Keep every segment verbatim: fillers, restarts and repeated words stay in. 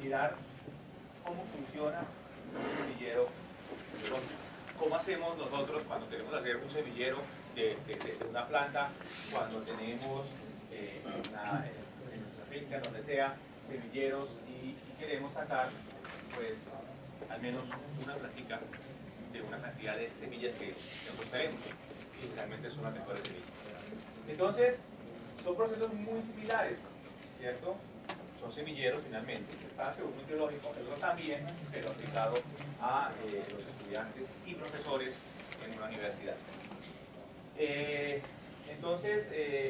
mirar cómo funciona un semillero biológico. ¿Cómo hacemos nosotros cuando queremos hacer un semillero de, de, de una planta, cuando tenemos eh, una, en nuestra finca, donde sea, semilleros y, y queremos sacar, pues, al menos una plantica de una cantidad de semillas que nosotros tenemos, y realmente son las mejores semillas? Entonces, son procesos muy similares, ¿cierto? Son semilleros finalmente, para hacer un biológico, el otro también, pero aplicado a eh, los estudiantes y profesores en una universidad. Eh, entonces, eh,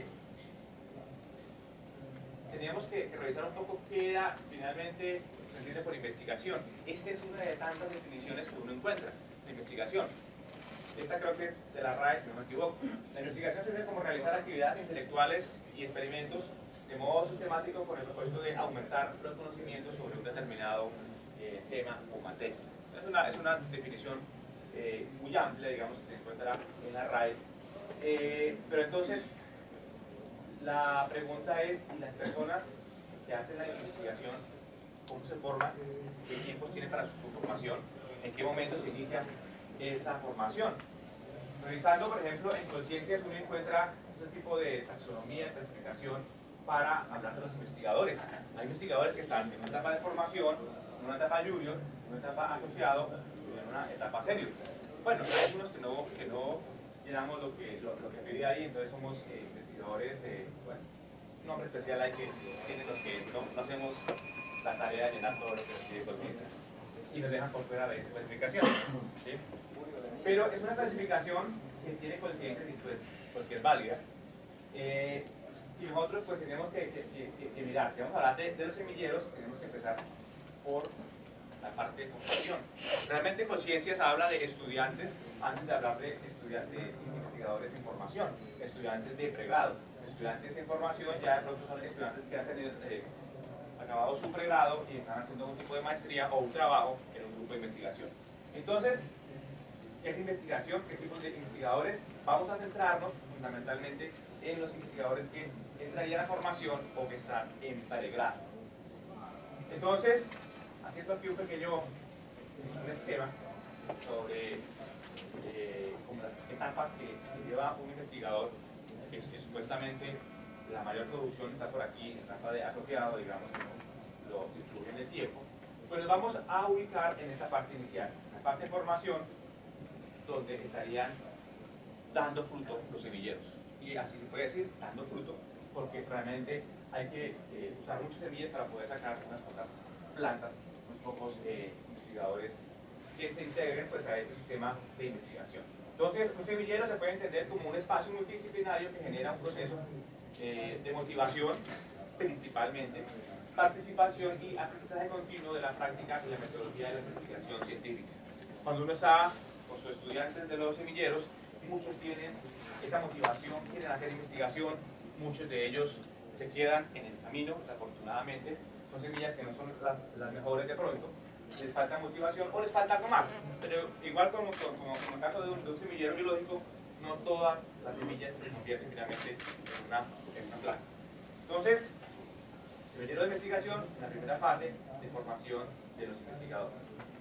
teníamos que, que revisar un poco qué era finalmente se entiende por investigación. Esta es una de tantas definiciones que uno encuentra de investigación. Esta creo que es de la R A E, si no me equivoco. La investigación se entiende como realizar actividades intelectuales y experimentos de modo sistemático con el propósito de aumentar los conocimientos sobre un determinado eh, tema o materia. Es una, es una definición eh, muy amplia, digamos, que se encuentra en la R A E. Eh, pero entonces, la pregunta es, ¿y las personas que hacen la investigación, cómo se forman? ¿Qué tiempos tienen para su, su formación? ¿En qué momento se inicia esa formación? Revisando, por ejemplo, en Conciencias uno encuentra este tipo de taxonomía, clasificación para hablar de los investigadores. Hay investigadores que están en una etapa de formación, en una etapa junior, en una etapa asociado y en una etapa senior. Bueno, hay algunos que no, que no llenamos lo que, lo, lo que pedí ahí, entonces somos eh, investigadores, eh, pues, un nombre especial hay que tienen los que no, no hacemos la tarea de llenar todo lo que nos pide Conciencia y nos dejan por fuera de clasificación, ¿sí? Pero es una clasificación que tiene Conciencia y pues, pues que es válida. Eh, y nosotros pues tenemos que, que, que, que mirar, si vamos a hablar de, de los semilleros, tenemos que empezar por la parte de formación. Realmente Conciencias habla de estudiantes antes de hablar de estudiantes, de investigadores en formación, estudiantes de pregrado, estudiantes en formación ya de pronto son estudiantes que han tenido eh, acabado su pregrado y están haciendo un tipo de maestría o un trabajo en un grupo de investigación. Entonces, ¿qué es investigación? ¿Qué tipos de investigadores? Vamos a centrarnos fundamentalmente en los investigadores que entrarían a formación o que están en pregrado. Entonces, haciendo aquí un pequeño un esquema sobre eh, como las etapas que, que lleva un investigador, que, que supuestamente la mayor producción está por aquí, en etapa de asociado, digamos, lo distribuyen el tiempo, pues nos vamos a ubicar en esta parte inicial, la parte de formación, donde estarían dando fruto los semilleros. Y así se puede decir, dando fruto, porque realmente hay que eh, usar muchas semillas para poder sacar unas pocas plantas, unos pocos eh, investigadores que se integren pues, a este sistema de investigación. Entonces, un semillero se puede entender como un espacio multidisciplinario que genera un proceso eh, de motivación, principalmente, participación y aprendizaje continuo de la práctica y la metodología de la investigación científica. Cuando uno está con sus estudiantes de los semilleros, muchos tienen esa motivación, quieren hacer investigación, muchos de ellos se quedan en el camino, desafortunadamente, son semillas que no son las, las mejores de pronto, les falta motivación o les falta algo más, pero igual como, como, como en el caso de un, de un semillero biológico, no todas las semillas se convierten finalmente en una, en una planta. Entonces, semillero de investigación, la primera fase de formación de los investigadores.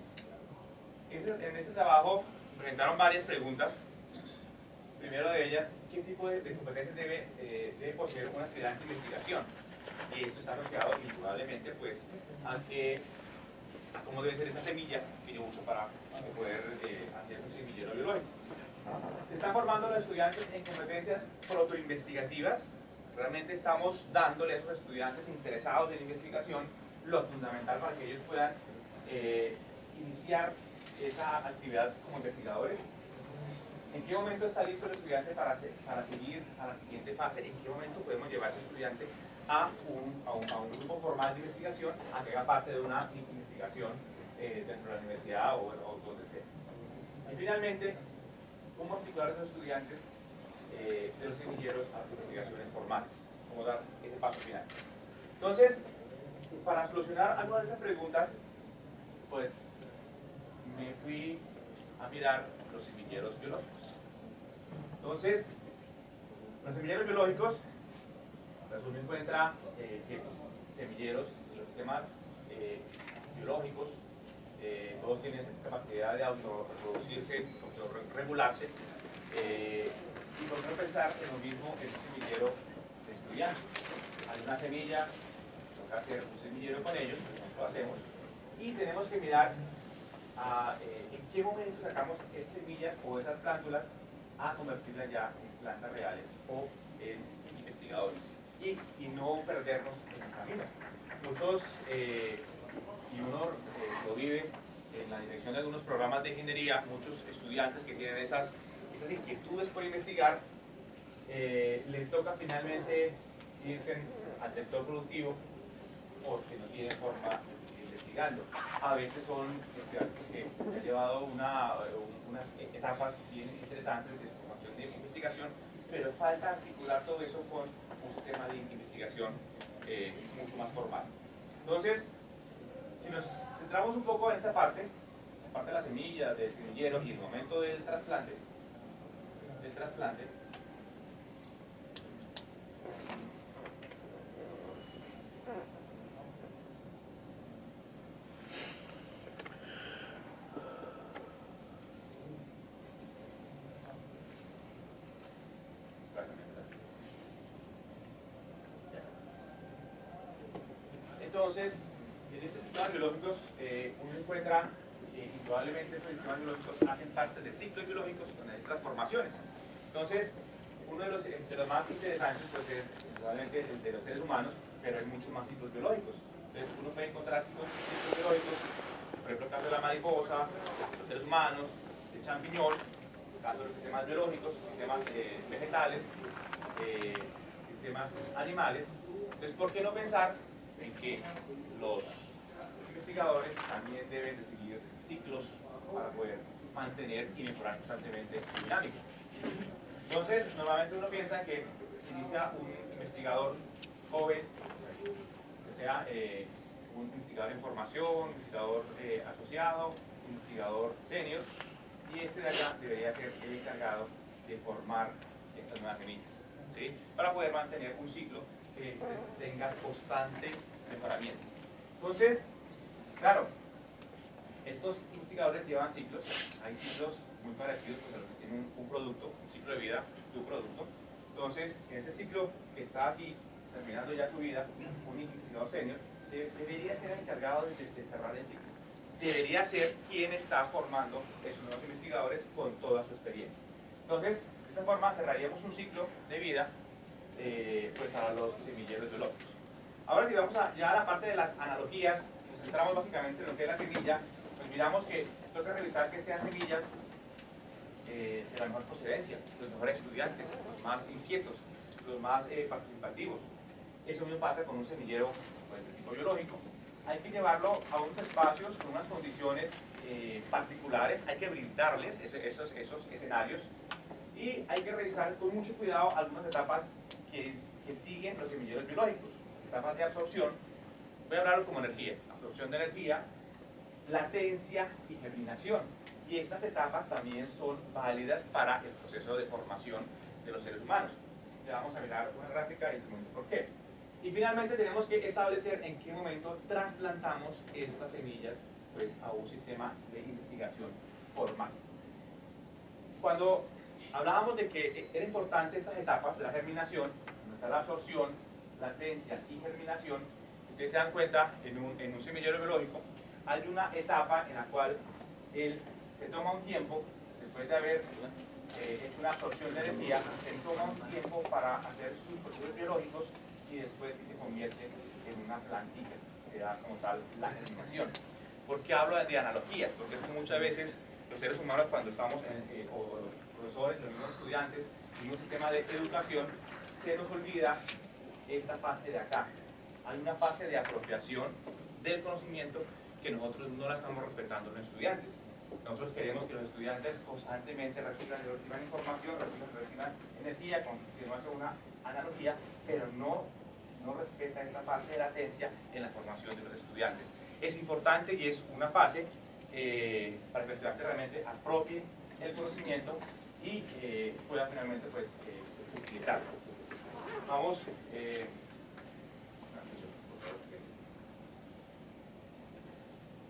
En este trabajo se presentaron varias preguntas. Primero de ellas, ¿qué tipo de, de competencias debe, eh, debe poseer un aspirante de investigación? Y esto está asociado indudablemente pues, a, que, a cómo debe ser esa semilla que yo uso para poder eh, hacer un semillero biológico. Se están formando los estudiantes en competencias protoinvestigativas. Realmente estamos dándole a esos estudiantes interesados en investigación lo fundamental para que ellos puedan eh, iniciar esa actividad como investigadores. ¿En qué momento está listo el estudiante para, para seguir a la siguiente fase? ¿En qué momento podemos llevar a ese estudiante a un, a un, a un grupo formal de investigación, a que haga parte de una investigación eh, dentro de la universidad o, o donde sea? Y finalmente, ¿cómo articular a los estudiantes eh, de los semilleros a las investigaciones formales? ¿Cómo dar ese paso final? Entonces, para solucionar algunas de esas preguntas, pues me fui a mirar los semilleros biológicos. Entonces, los semilleros biológicos, pues uno encuentra eh, que los semilleros, los sistemas eh, biológicos, eh, todos tienen capacidad de autorreproducirse, autorregularse, eh, y por qué no pensar en lo mismo en un semillero de estudiantes. Hay una semilla, toca hacer un semillero con ellos, nosotros lo hacemos, y tenemos que mirar a, eh, en qué momento sacamos esas semillas o esas plántulas a convertirlas ya en plantas reales o en investigadores, y, y no perdernos en el camino. Muchos, eh, y uno eh, lo vive en la dirección de algunos programas de ingeniería, muchos estudiantes que tienen esas, esas inquietudes por investigar, eh, les toca finalmente irse al sector productivo porque no tienen forma de seguir investigando. A veces son estudiantes que han llevado una, unas etapas bien interesantes de su formación de investigación, pero falta articular todo eso con un sistema de investigación eh, mucho más formal. Entonces, si nos centramos un poco en esta parte, la parte de la semilla, del semillero y el momento del trasplante, del trasplante, entonces, en estos sistemas biológicos eh, uno encuentra eh, y probablemente estos sistemas biológicos hacen parte de ciclos biológicos donde hay transformaciones. Entonces, uno de los, de los más interesantes pues, es probablemente el de los seres humanos, pero hay muchos más ciclos biológicos. Entonces, uno puede encontrar ciclos, ciclos biológicos, por ejemplo, el caso de la mariposa, los seres humanos, el champiñón, el caso de los sistemas biológicos, sistemas eh, vegetales, eh, sistemas animales. Entonces, ¿por qué no pensar en que los investigadores también deben de seguir ciclos para poder mantener y mejorar constantemente su dinámica? Entonces, normalmente uno piensa que inicia un investigador joven, que sea eh, un investigador en formación, un investigador eh, asociado, un investigador senior, y este de acá debería ser el encargado de formar estas nuevas semillas, ¿sí? Para poder mantener un ciclo que tenga constante mejoramiento. Entonces, claro, estos investigadores llevan ciclos, hay ciclos muy parecidos pues, a los que tienen un, un producto, un ciclo de vida de un producto. Entonces, en este ciclo que está aquí, terminando ya su vida, un investigador senior de, debería ser el encargado de, de cerrar el ciclo. Debería ser quien está formando esos nuevos investigadores con toda su experiencia. Entonces, de esta forma cerraríamos un ciclo de vida eh, pues para los semilleros biológicos. Ahora si vamos a, ya a la parte de las analogías, nos centramos básicamente en lo que es la semilla, pues miramos que toca revisar que sean semillas eh, de la mejor procedencia, los mejores estudiantes, los más inquietos, los más eh, participativos. Eso mismo pasa con un semillero pues, de tipo biológico. Hay que llevarlo a unos espacios con unas condiciones eh, particulares, hay que brindarles esos, esos, esos escenarios y hay que revisar con mucho cuidado algunas etapas que, que siguen los semilleros biológicos. Etapas de absorción, voy a hablar como energía, absorción de energía, latencia y germinación. Y estas etapas también son válidas para el proceso de formación de los seres humanos. Ya vamos a mirar una gráfica y decimos por qué. Y finalmente tenemos que establecer en qué momento trasplantamos estas semillas pues, a un sistema de investigación formal. Cuando hablábamos de que era importante estas etapas de la germinación, donde está la absorción, latencia y germinación, ustedes se dan cuenta, en un, en un semillero biológico hay una etapa en la cual él se toma un tiempo, después de haber eh, hecho una absorción de energía, se toma un tiempo para hacer sus procesos biológicos y después sí se convierte en una plantilla, se da como tal la germinación. ¿Por qué hablo de analogías? Porque es que muchas veces los seres humanos cuando estamos, en, eh, o los profesores, los mismos estudiantes, en un sistema de educación, se nos olvida esta fase de acá. Hay una fase de apropiación del conocimiento que nosotros no la estamos respetando los estudiantes. Nosotros queremos que los estudiantes constantemente reciban, reciban información, reciban, reciban energía, con una analogía, pero no, no respeta esta fase de latencia en la formación de los estudiantes. Es importante y es una fase eh, para que el estudiante realmente apropie el conocimiento y eh, pueda finalmente pues, eh, utilizarlo. Vamos. Eh,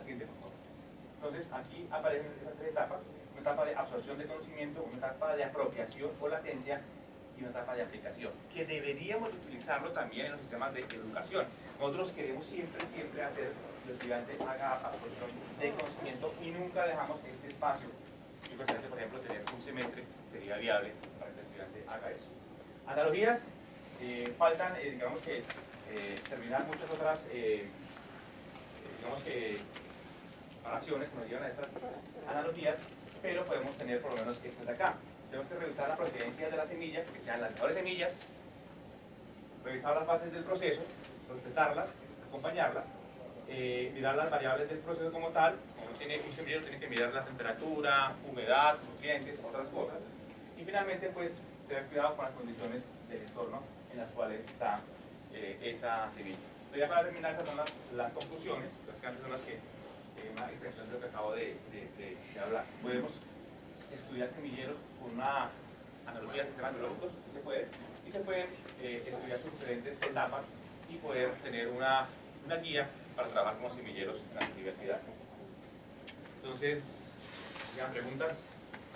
siguiente, por favor. Entonces, aquí aparecen esas tres etapas: una etapa de absorción de conocimiento, una etapa de apropiación o latencia y una etapa de aplicación, que deberíamos utilizarlo también en los sistemas de educación. Nosotros queremos siempre, siempre hacer que el estudiante haga absorción de conocimiento y nunca dejamos este espacio. Yo creo que, por ejemplo, tener un semestre sería viable para que el estudiante haga eso. Analogías, eh, faltan, eh, digamos que, eh, terminar muchas otras, eh, digamos que, comparaciones que nos llevan a estas analogías, pero podemos tener por lo menos estas de acá. Tenemos que revisar la procedencia de la semilla, que sean las mejores semillas, revisar las fases del proceso, respetarlas, acompañarlas, eh, mirar las variables del proceso como tal. Como tiene un semillero, tiene que mirar la temperatura, humedad, nutrientes, otras cosas. Y finalmente, pues, tener cuidado con las condiciones del entorno en las cuales está eh, esa semilla. Pero ya para terminar, estas son las, las conclusiones, las que antes son las que, eh, una extensión de lo que acabo de, de, de, de hablar. Podemos estudiar semilleros con una analogía de sistemas biológicos, se puede, y se pueden eh, estudiar sus diferentes etapas y poder tener una, una guía para trabajar como semilleros en la universidad. Entonces, ¿llegan preguntas?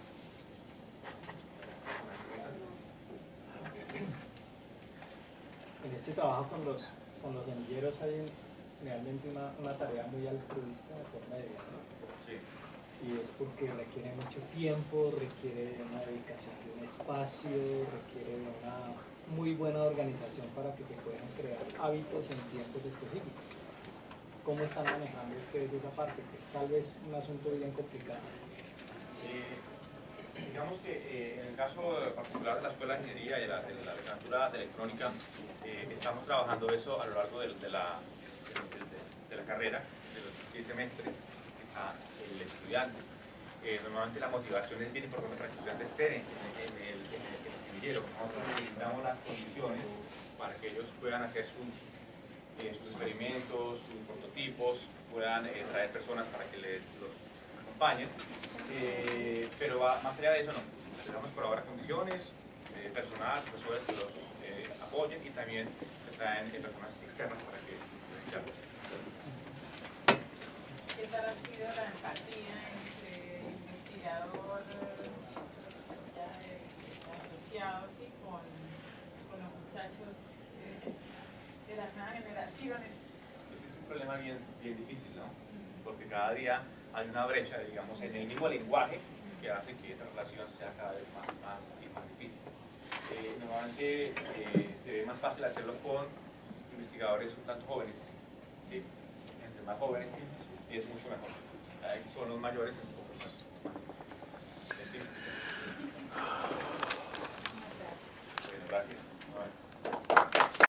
En este trabajo con los, con los semilleros hay realmente una, una tarea muy altruista de por medio, ¿no? Sí. Y es porque requiere mucho tiempo, requiere de una dedicación de un espacio, requiere de una muy buena organización para que se puedan crear hábitos en tiempos específicos. ¿Cómo están manejando ustedes esa parte? Que es tal vez un asunto bien complicado. Eh, digamos que eh, en el caso particular de la Escuela de Ingeniería y la, de la Licenciatura de Electrónica, eh, estamos trabajando eso a lo largo de, de, la, de, de, de la carrera, de los seis semestres que está el estudiante. Eh, normalmente la motivación es bien importante para que el estudiante esté en, en, el, en, el, en el semillero. Nosotros necesitamos las condiciones para que ellos puedan hacer sus, eh, sus experimentos, sus prototipos, puedan eh, traer personas para que les los acompañen, eh, pero va, más allá de eso no. Necesitamos por ahora condiciones, eh, personal, profesores que los eh, apoyen y también que traen eh, personas externas para que ya. ¿Qué tal ha sido la empatía entre investigador ya, eh, asociado sí, con, con los muchachos eh, de las nuevas generaciones? Ese es un problema bien, bien difícil, ¿no? Porque cada día hay una brecha, digamos, en el mismo lenguaje que hace que esa relación sea cada vez más, más y más difícil. Eh, normalmente eh, se ve más fácil hacerlo con investigadores un tanto jóvenes, ¿sí? Entre más jóvenes es mucho mejor. Eh, son los mayores en